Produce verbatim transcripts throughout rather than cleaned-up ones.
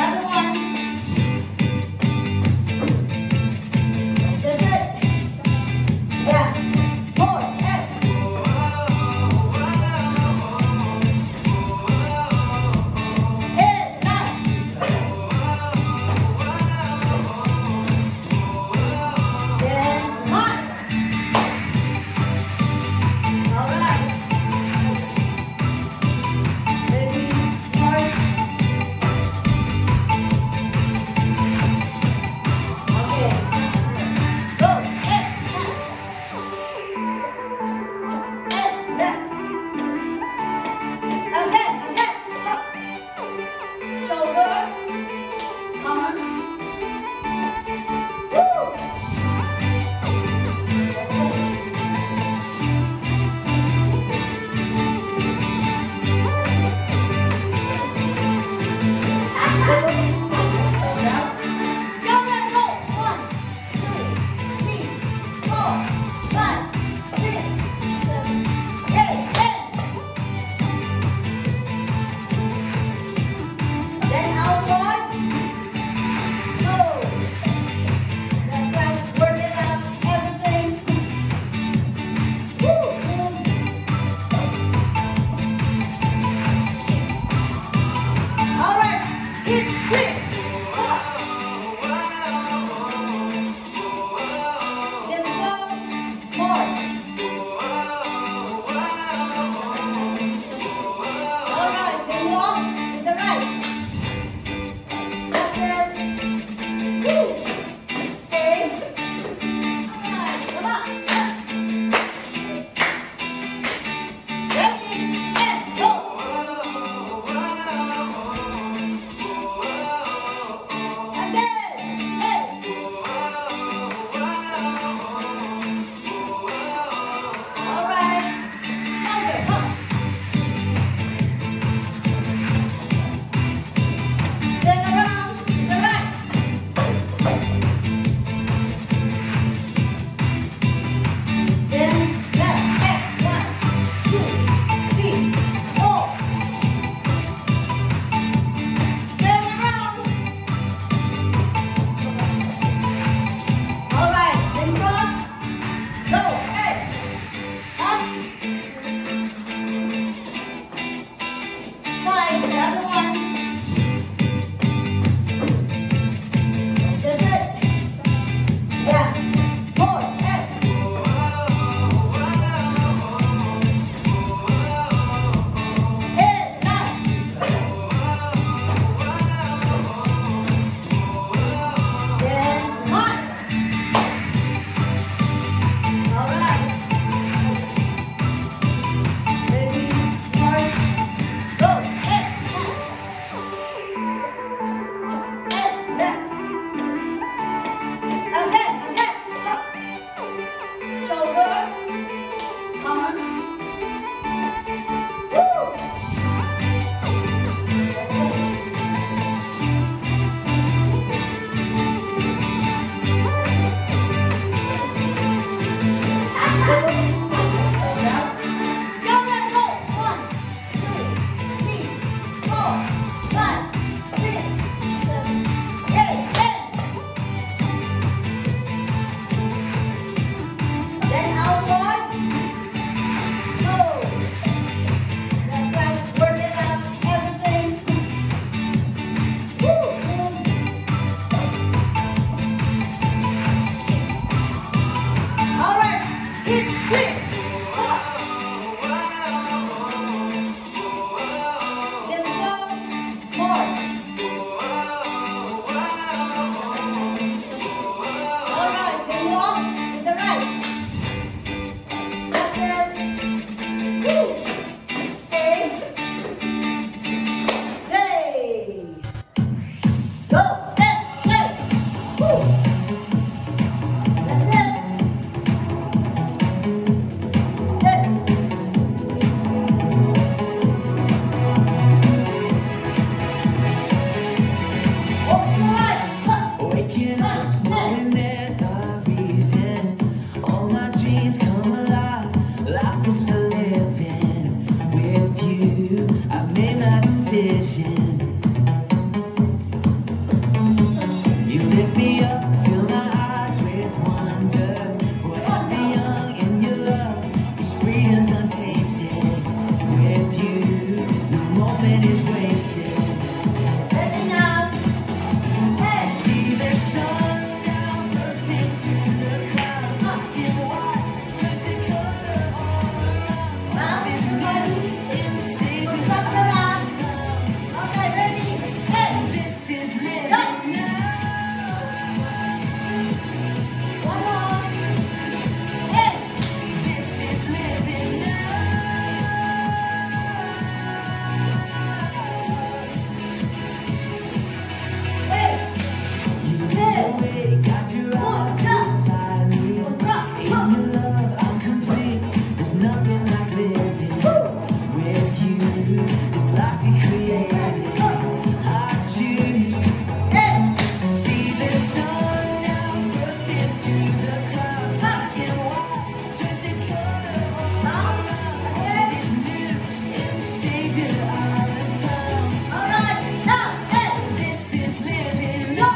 I made my decision. moment is wasted. Living up. Hey. See the sun now bursting through the clouds. Black and white turns to color all around. Love is new in the sacred sound. Okay, ready? Hey. This is living Jump. now. One more. Hey. This is living now. Hey. You know it, got you right beside me. In your love, I'm complete. There's nothing like living with you. It's like we created. I choose. Hey. See the sun now bursting through the clouds. Black and white turns to color all around. It's new in the Savior I have found. All right. Now. Hey. This is living now.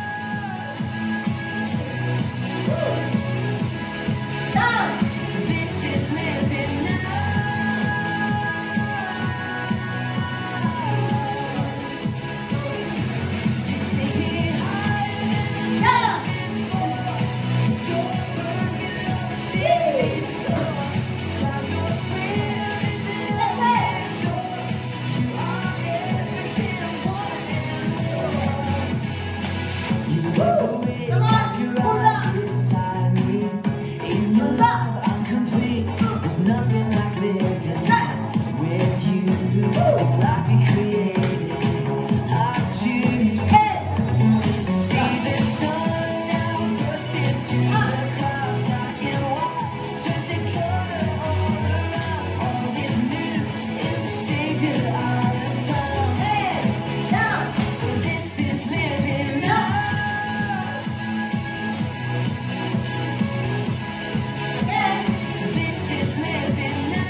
Down. This is living now. You take me higher Down. than before. It's your perfect love sees me soar. Clouds of freedom is in the door. You are everything I want and more. You know it, Come on, got you pull up. right beside me. In your love, I'm complete. There's nothing like living with you. It's like we created. I choose. Hey. See the sun now bursting through the clouds. Black and white turns to color all around. All is new in the Savior I have found. Hey. Down. This is living now. Hey. This is living now.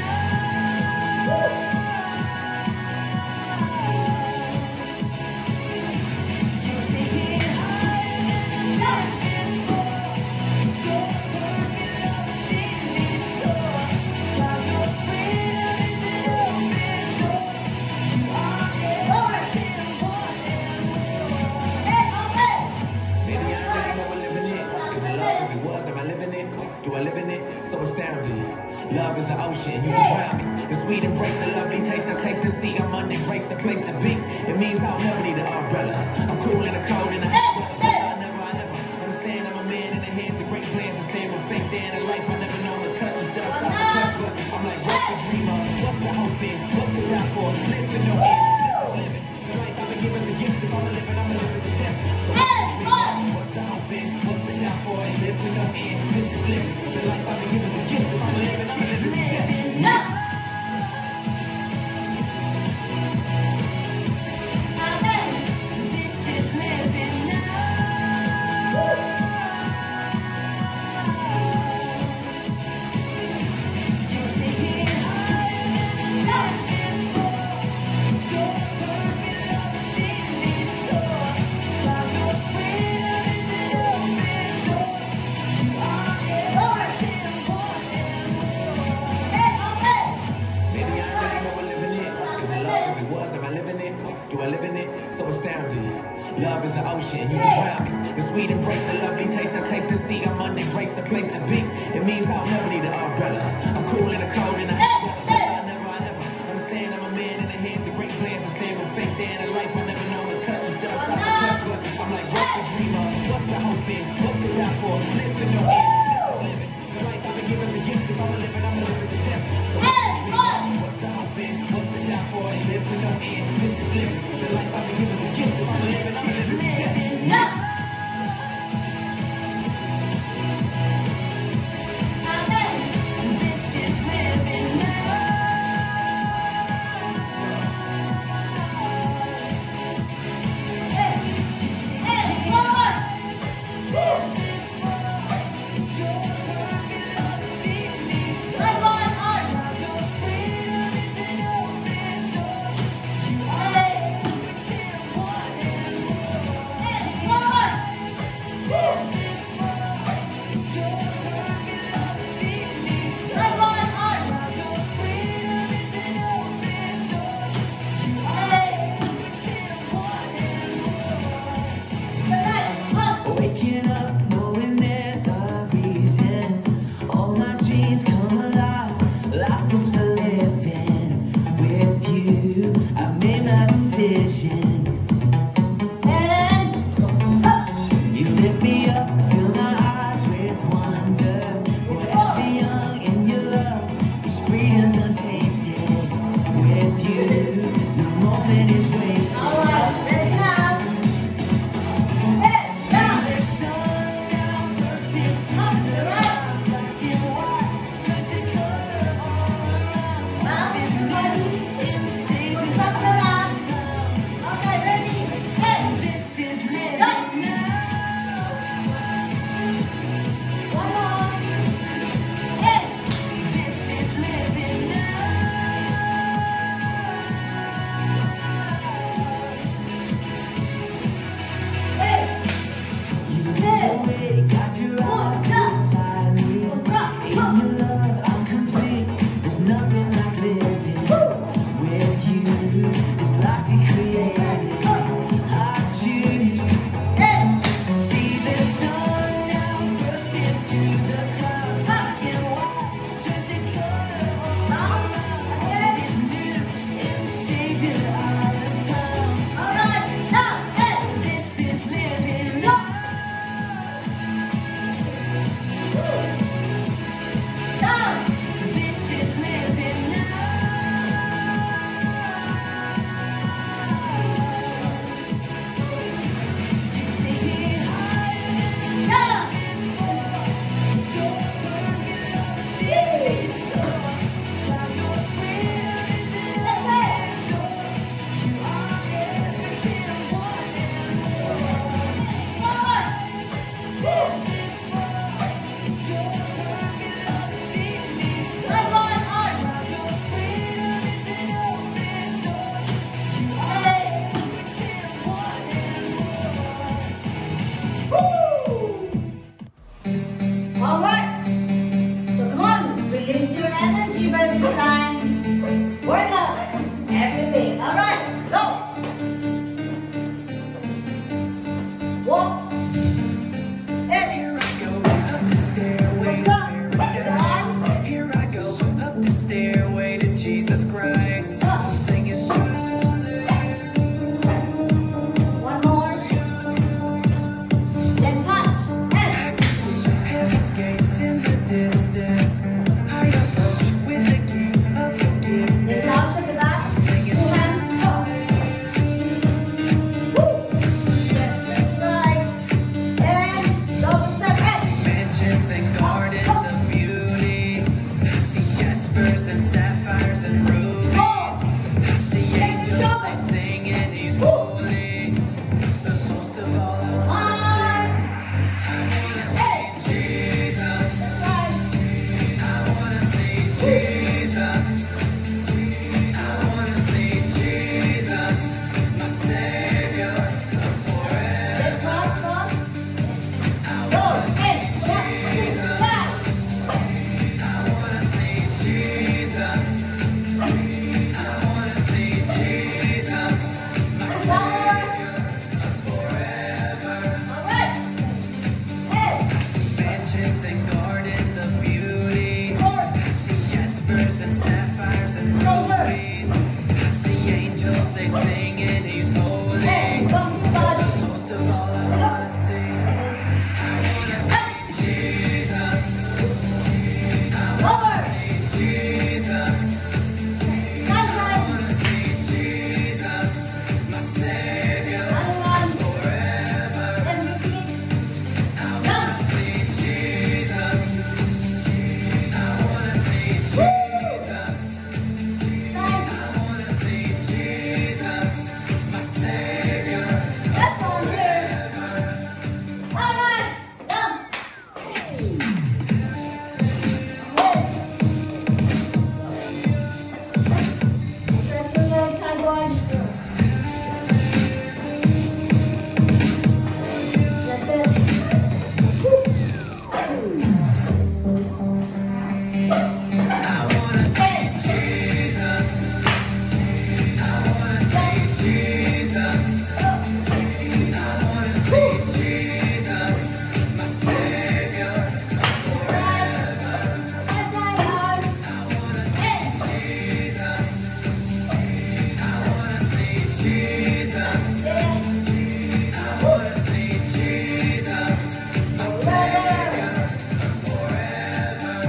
You take me higher than before. It's your perfect love sees me soar. Clouds of freedom is an open door. You are everything I want and more. Hey. Okay. Maybe I really know what living is. Is it love? If it was, am I living it? Do I live in it? So astounding. Love is an ocean, you can drown. The sweet embrace, the lovely taste, the place to see. I'm under grace, the place to be. It means I'll never need an umbrella. I'm cool in the cold and the hot weather. I never, I never understand I'm a man in the hands of great plans. I stand with faith there in a life I never known to touch. Instead of stop the hustler. I'm like, what's the dreamer? What's the hope in? What's the rap for? Live to no end. This is living. The life I've been given is a gift. If I'm a living, I'm a living to death. So what's the hope in? What's the rap for? Live to no end. This is living. The life I've been given is a gift. If I'm a living, I'm a living to death. Now. Now then. This is living now. You take me higher than before. It's your perfect love sees me soar. Clouds of freedom is an open door. You are everything I want and more. Hey. Okay. Maybe I really know what living is. Is it love? If it was, am I living it? Do I live in it? So astounding. Love is an ocean, you can drown. The sweet embrace, the lovely taste, the place to see. I'm under grace, the place to be. It means I'll never need an umbrella. I'm cool in the cold and the hot weather. I never, I never understand I'm a man in the hands of great plans. I stand with faith there in a life I never known to touch. Instead of stop the hustler. I'm like, what's the dreamer? What's the hope in? What's the rap for? Live to no end. This is living. The life I've been given is a gift. If I'm a living, I'm a living to death. So what's the dreamer? What's the hope in? What's the rap for? Live to no end. This is living. The life I've been given is a gift. If I'm a living, I'm a living to death. Now. Now then. This is living now. they singing He's holy. Hey, bounce your body. Most of all, I wanna sing. I wanna sing Jesus. Over. Jesus. Side, side. Wanna sing Jesus, my Savior. Other one. Forever. And repeat. I wanna sing Jesus. I wanna sing Jesus. Side. I wanna sing Jesus, my Savior. Left one here. All right. Done. Stretch your legs, side one. That's it. I wanna sing Jesus. I wanna sing Jesus. I wanna sing Jesus, my Savior. Forever. Side, side, hard. I wanna Hey. Jesus. I wanna sing Jesus. Yeah. I wanna sing Jesus, my Savior. Forever.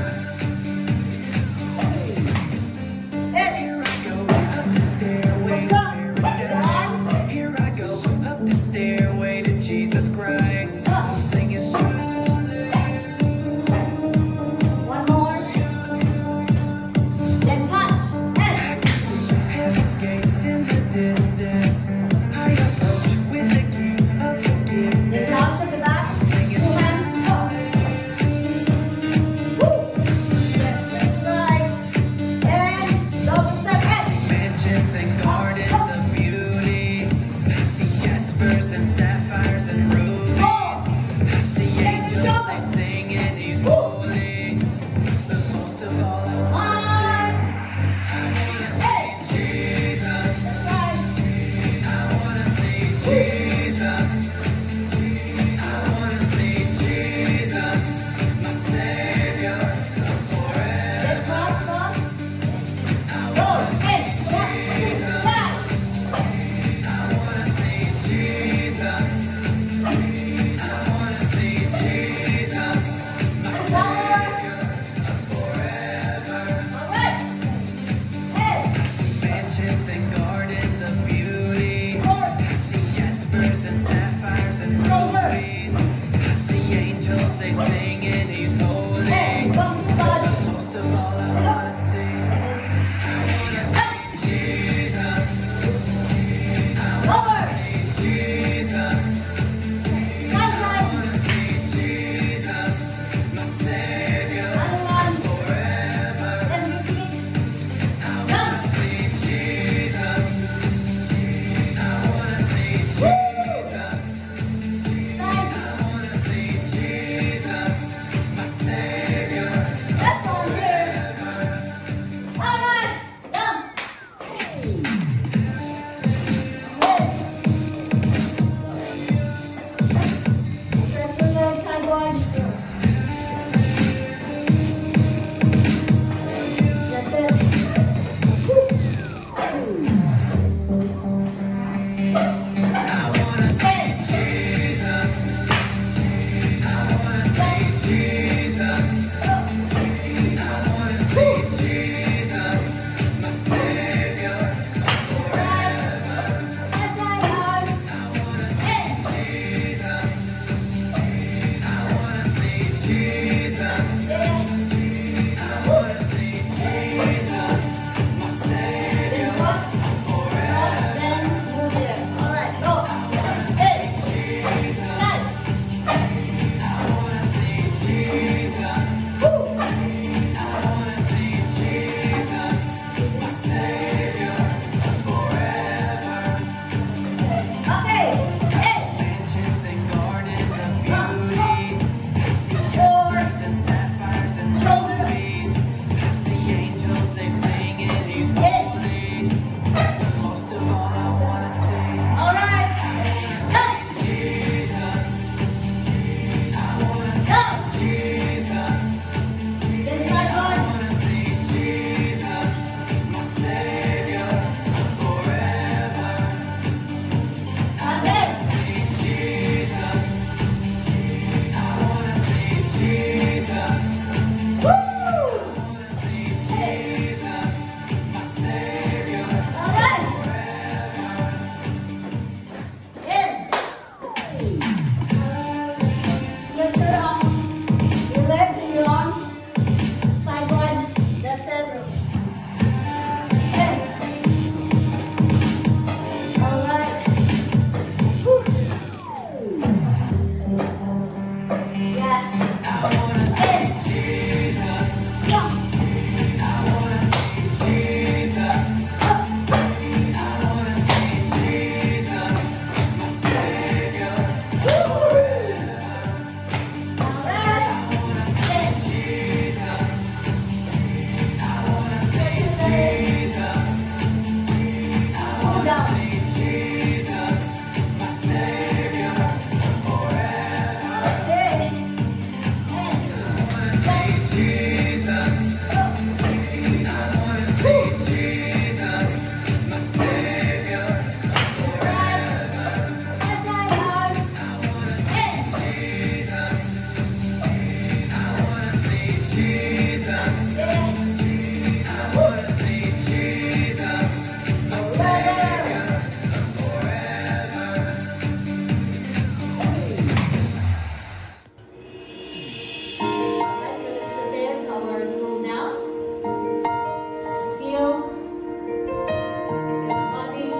Hey. Here I go up the stairway to paradise. Here I go up the stairway to Jesus Christ. I'm singing One more. Then punch. Hey. heaven's gates in the distance. High Jesus, my Savior, forever. Hey. Hey. Say Jesus, I wanna say Jesus, my Savior, forever. That's right, guys. Hey. Jesus, I wanna say Jesus, Yeah. I wanna say Jesus, my Savior, forever. Alright, so let's prepare to our cool down. Just feel, feel the body.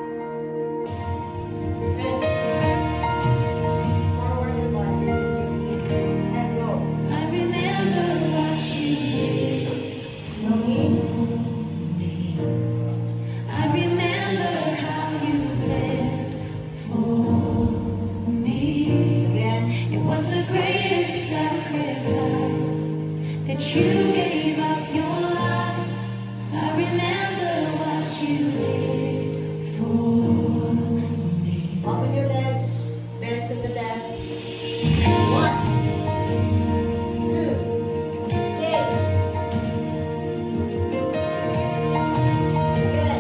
Good. Forward your body, your feet, and go. I remember what you did. Okay. I remember how you bled for me. Again. It was the greatest sacrifice that you gave up your life. I remember what you did for me. Open your legs, bend to the left. One, two, change. Good.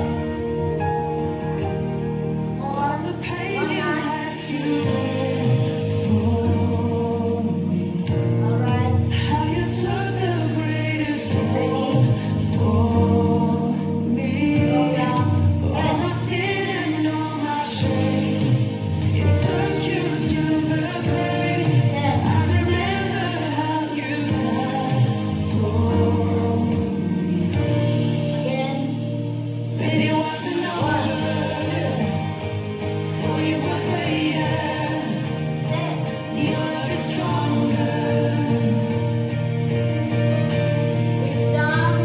More. The pain One you last. had to bear for me. All right. How you took the greatest Ready? fall for me. Go down. All my Good. sin and all my shame, it took you to the grave. Good. I remember how you died for me. Again. But it wasn't One, over, so you were greater. ten. Your love is stronger. Reach down.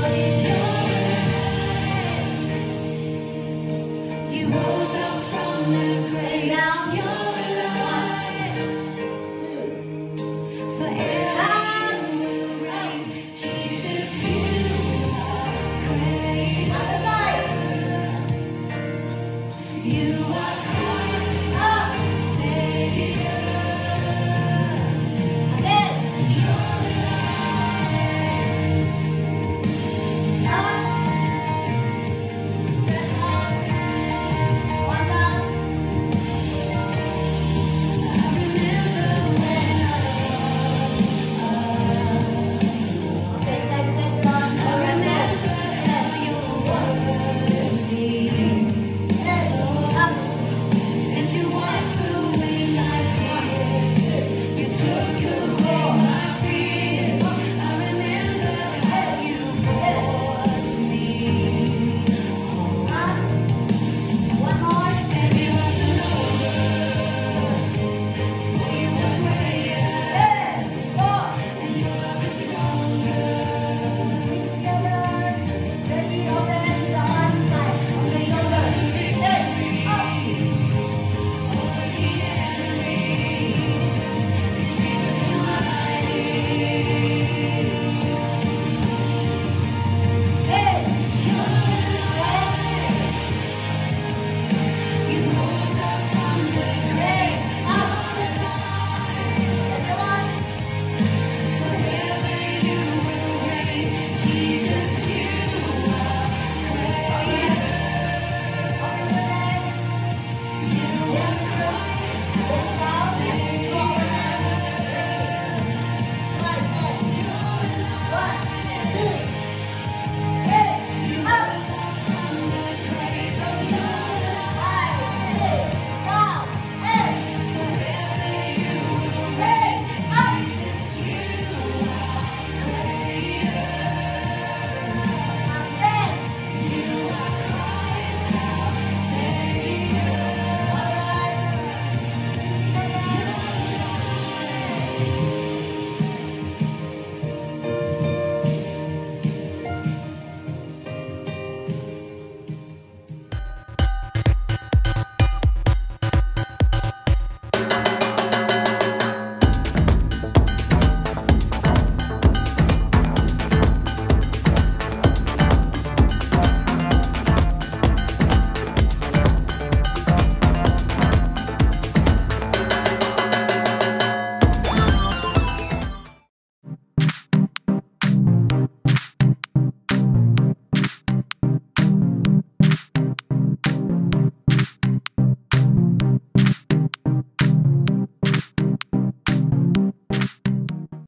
You rose up from the grave. Down. You're alive. Two. Forever you will reign. Jesus, you are great. Other side. You are